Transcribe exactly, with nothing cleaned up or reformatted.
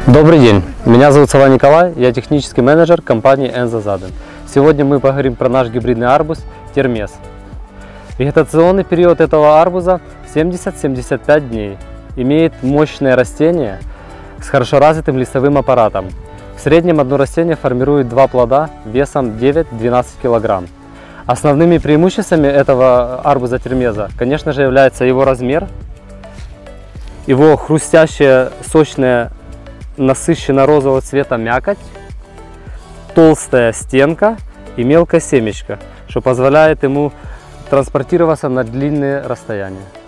Добрый день, меня зовут Сова Николай, я технический менеджер компании Enzo Zadden. Сегодня мы поговорим про наш гибридный арбуз Термес. Вегетационный период этого арбуза семьдесят — семьдесят пять дней. Имеет мощное растение с хорошо развитым листовым аппаратом. В среднем одно растение формирует два плода весом девять — двенадцать килограмм. Основными преимуществами этого арбуза Термеза, конечно же, является его размер, его хрустящая, сочная, насыщенно-розового цвета мякоть, толстая стенка и мелкое семечко, что позволяет ему транспортироваться на длинные расстояния.